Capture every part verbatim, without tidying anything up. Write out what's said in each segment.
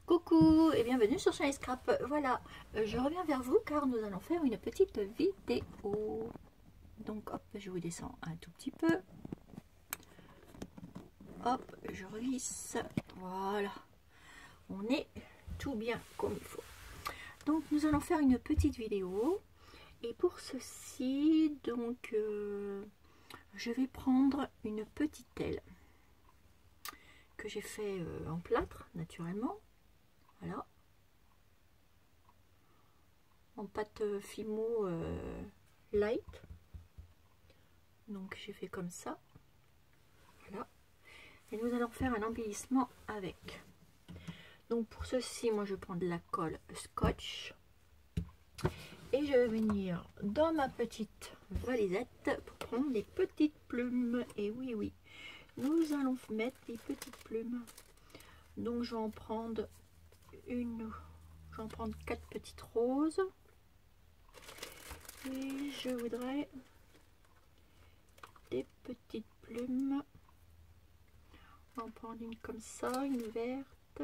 Coucou et bienvenue sur Shiny Scrap. Voilà, euh, je reviens vers vous car nous allons faire une petite vidéo. Donc hop, je vous descends un tout petit peu. Hop, je relisse. Voilà, on est tout bien comme il faut. Donc nous allons faire une petite vidéo. Et pour ceci, donc euh, je vais prendre une petite aile que j'ai fait euh, en plâtre naturellement. Voilà, en pâte Fimo euh, light. Donc j'ai fait comme ça. Voilà, et nous allons faire un embellissement avec. Donc pour ceci, moi je prends de la colle scotch et je vais venir dans ma petite valisette pour prendre les petites plumes. Et oui oui, nous allons mettre les petites plumes. Donc je vais en prendre une, je vais en prendre quatre petites roses. Et je voudrais des petites plumes. On va en prendre une comme ça, une verte,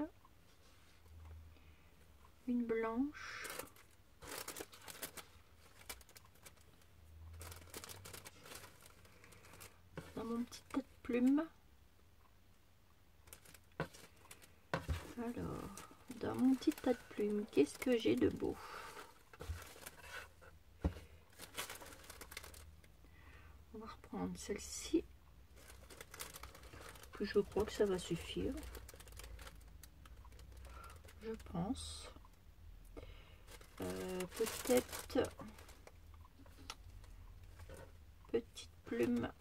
une blanche, dans mon petit tas de plumes. Alors, dans mon petit tas de plumes, qu'est-ce que j'ai de beau? On va reprendre celle-ci. Je crois que ça va suffire. Je pense. Euh, Peut-être petite plume.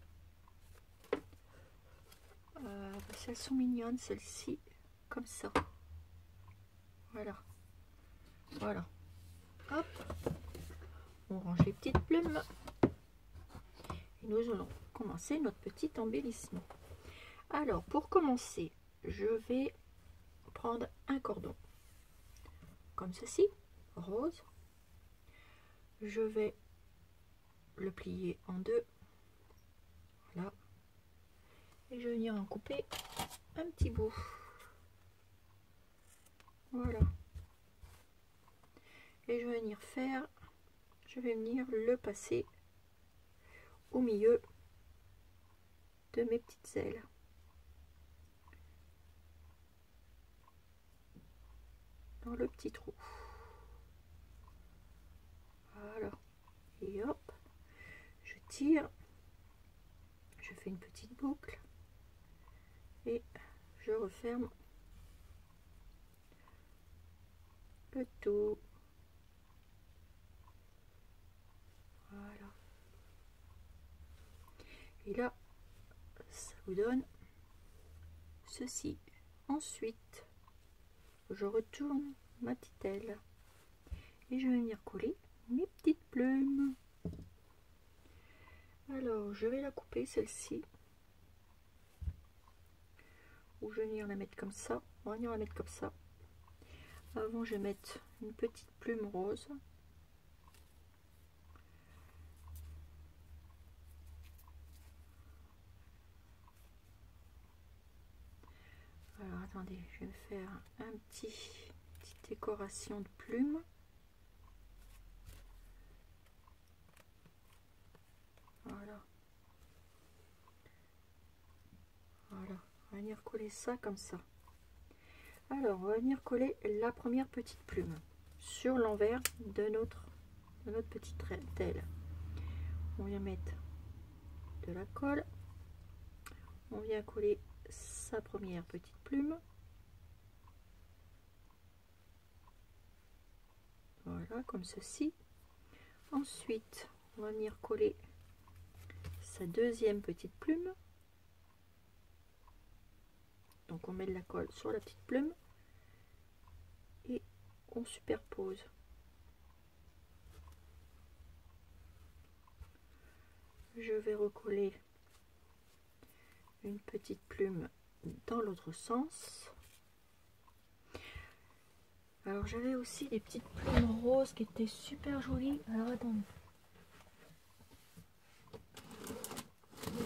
Euh, elles sont mignonnes, celles-ci, comme ça. Voilà. Voilà. Hop. On range les petites plumes. Et nous allons commencer notre petit embellissement. Alors, pour commencer, je vais prendre un cordon comme ceci, rose. Je vais le plier en deux. Voilà. Et je vais venir en couper un petit bout. Voilà. Et je vais venir faire, je vais venir le passer au milieu de mes petites ailes. Dans le petit trou. Voilà. Et hop, je tire, je fais une petite boucle et je referme le tout. Voilà. Et là, ça vous donne ceci. Ensuite, je retourne ma petite aile et je vais venir coller mes petites plumes. Alors, je vais la couper celle-ci. Ou je vais venir la mettre comme ça. On va venir la mettre comme ça. Avant, je vais mettre une petite plume rose. Alors, attendez, je vais faire un petit petite décoration de plumes. Voilà. Voilà. On va venir coller ça comme ça. Alors, on va venir coller la première petite plume sur l'envers de notre, de notre petite aile. On vient mettre de la colle. On vient coller sa première petite plume. Voilà, comme ceci. Ensuite, on va venir coller sa deuxième petite plume. Donc on met de la colle sur la petite plume et on superpose. Je vais recoller une petite plume dans l'autre sens. Alors j'avais aussi des petites plumes roses qui étaient super jolies. Alors attendez.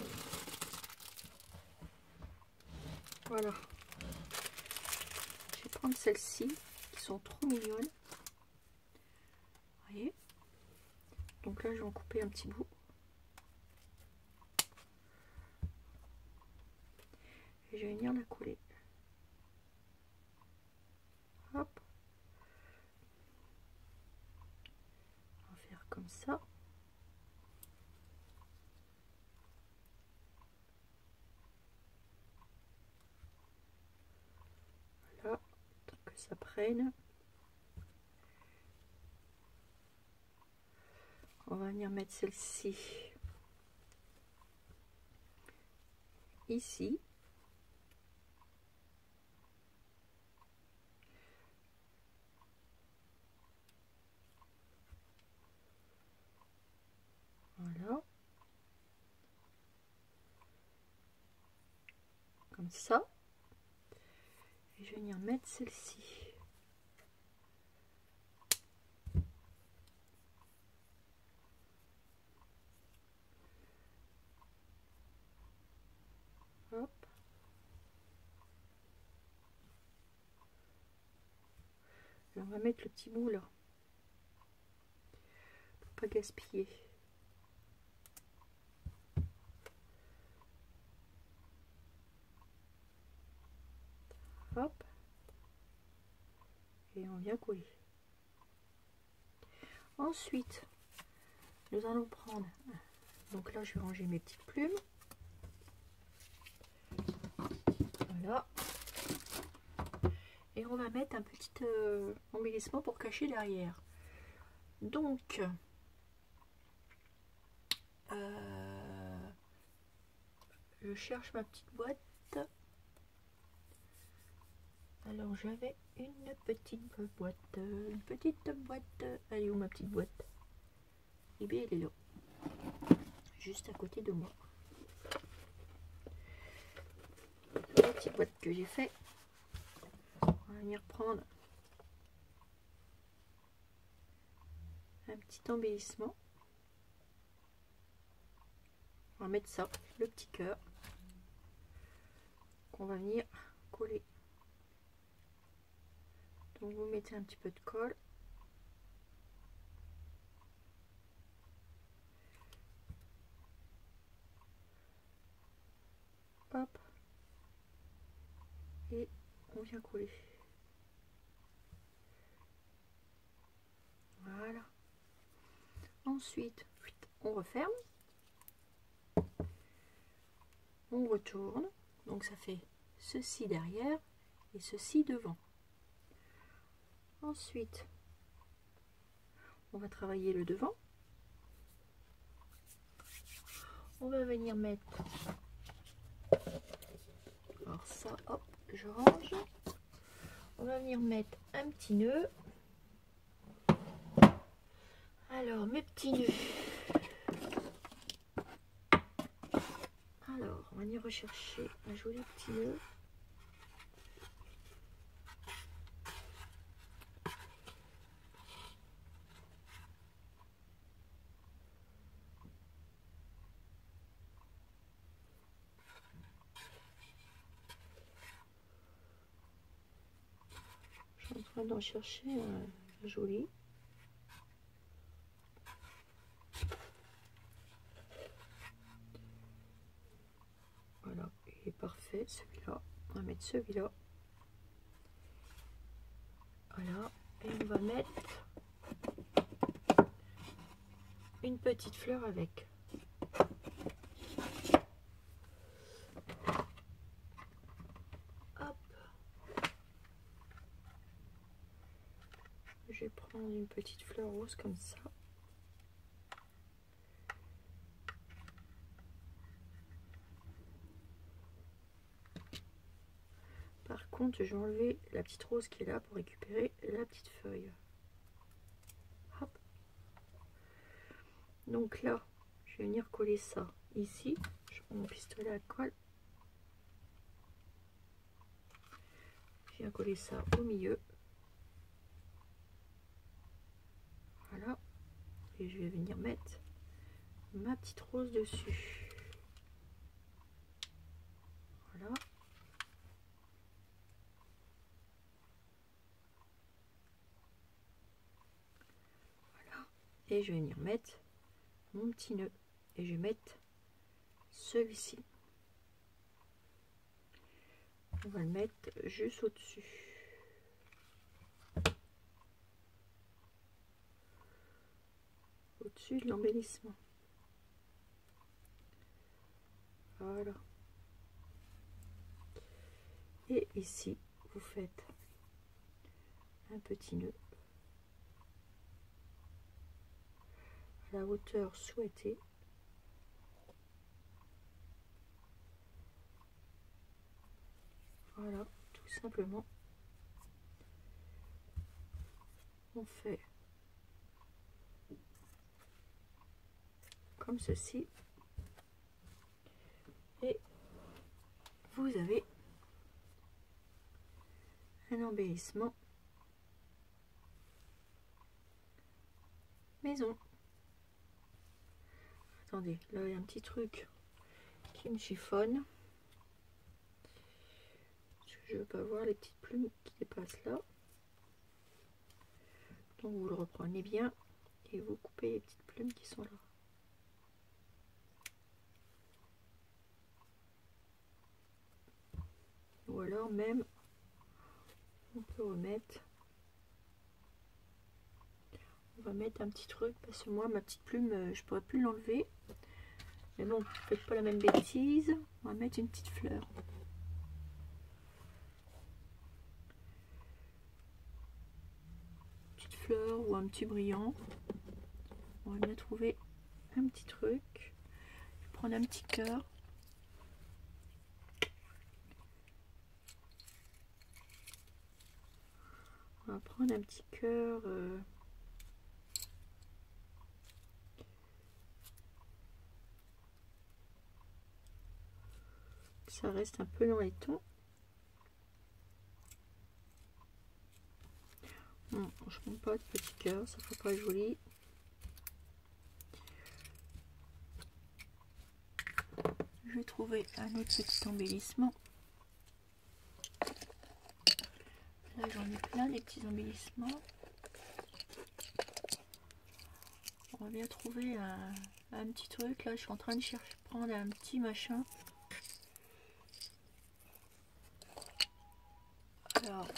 Voilà. J'ai prendre celles-ci qui sont trop mignonnes. Vous voyez? Donc là, je vais en couper un petit bout. Et je vais venir la coller. Hop. On va faire comme ça. Voilà. Tant que ça prenne. On va venir mettre celle-ci ici. Voilà. Comme ça. Et je vais venir mettre celle-ci. Hop. Et on va mettre le petit bout là. Pour pas gaspiller. Hop. Et on vient coller. Ensuite, nous allons prendre, donc là je vais ranger mes petites plumes. Voilà. Et on va mettre un petit euh, embellissement pour cacher derrière. Donc, euh, je cherche ma petite boîte. Alors j'avais une petite boîte, une petite boîte. Elle est où ma petite boîte? Eh bien elle est là, juste à côté de moi. La petite boîte que j'ai fait. On va venir prendre un petit embellissement. On va mettre ça, le petit cœur, qu'on va venir coller. Donc vous mettez un petit peu de colle. Hop. Et on vient coller. Voilà. Ensuite, on referme. On retourne. Donc ça fait ceci derrière et ceci devant. Ensuite, on va travailler le devant. On va venir mettre, alors ça, hop, je range. On va venir mettre un petit nœud. Alors, mes petits nœuds. Alors, on va venir rechercher un joli petit nœud. Je suis en train d'en chercher un joli. Voilà, il est parfait celui-là. On va mettre celui-là. Voilà, et on va mettre une petite fleur avec. Hop. Je vais prendre une petite fleur rose comme ça. Par contre, je vais enlever la petite rose qui est là pour récupérer la petite feuille. Hop. Donc là, je vais venir coller ça ici. Je prends mon pistolet à colle. Je viens coller ça au milieu. Voilà. Et je vais venir mettre ma petite rose dessus. Voilà. et je vais venir mettre mon petit nœud et je vais mettre celui-ci. On va le mettre juste au-dessus. Au-dessus de l'embellissement. Voilà. Et ici, vous faites un petit nœud à la hauteur souhaitée. Voilà, tout simplement. On fait comme ceci. Et vous avez un embellissement maison. Attendez, là il y a un petit truc qui me chiffonne. Je ne veux pas voir les petites plumes qui dépassent là. Donc vous le reprenez bien et vous coupez les petites plumes qui sont là. Ou alors même on peut remettre, on va mettre un petit truc parce que moi ma petite plume je pourrais plus l'enlever, mais bon, faites pas la même bêtise. On va mettre une petite fleur. Petite fleur ou un petit brillant. On va bien trouver un petit truc. Je vais prendre un petit cœur. On va prendre un petit cœur. Euh, ça reste un peu dans les tons. Non, franchement pas de petit cœur, ça fait pas joli. Je vais trouver un autre petit embellissement. Là j'en ai plein des petits embellissements. On va bien trouver un, un petit truc. Là je suis en train de chercher, prendre un petit machin. Alors,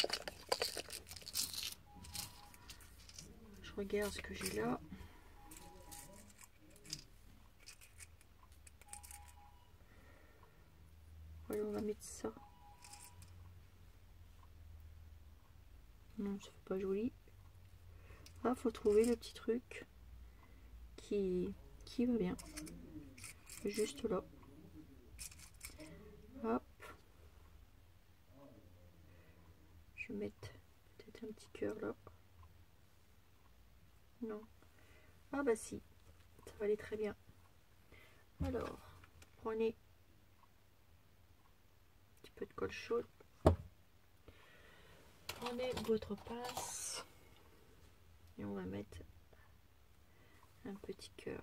je regarde ce que j'ai là. Voilà, on va mettre ça. Non, ça fait pas joli. Ah, faut trouver le petit truc qui, qui va bien. Juste là. Hop. Je vais mettre peut-être un petit cœur là. Non. Ah bah si. Ça va aller très bien. Alors, prenez un petit peu de colle chaude. Prenez votre pince et on va mettre un petit cœur.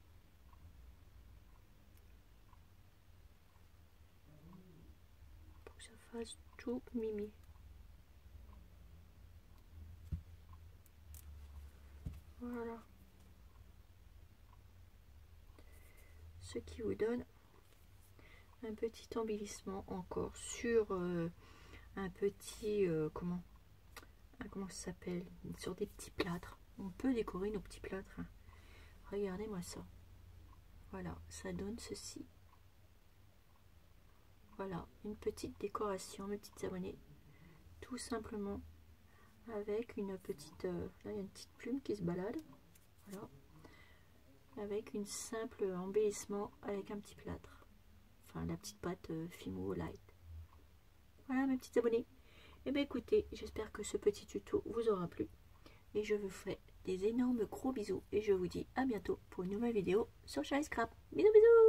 Pour que ça fasse tout mimi. Voilà. Ce qui vous donne un petit embellissement encore sur euh, un petit euh, comment ah, comment ça s'appelle, sur des petits plâtres. On peut décorer nos petits plâtres. Regardez moi ça. Voilà, ça donne ceci. Voilà, une petite décoration, mes petites abonnées, tout simplement avec une petite euh, là il y a une petite plume qui se balade. Voilà, avec une simple embellissement avec un petit plâtre, enfin la petite pâte euh, Fimo Light. Voilà mes petites abonnées. Et bien écoutez, j'espère que ce petit tuto vous aura plu et je vous fais des énormes gros bisous et je vous dis à bientôt pour une nouvelle vidéo sur Charlie Scrap. Bisous bisous.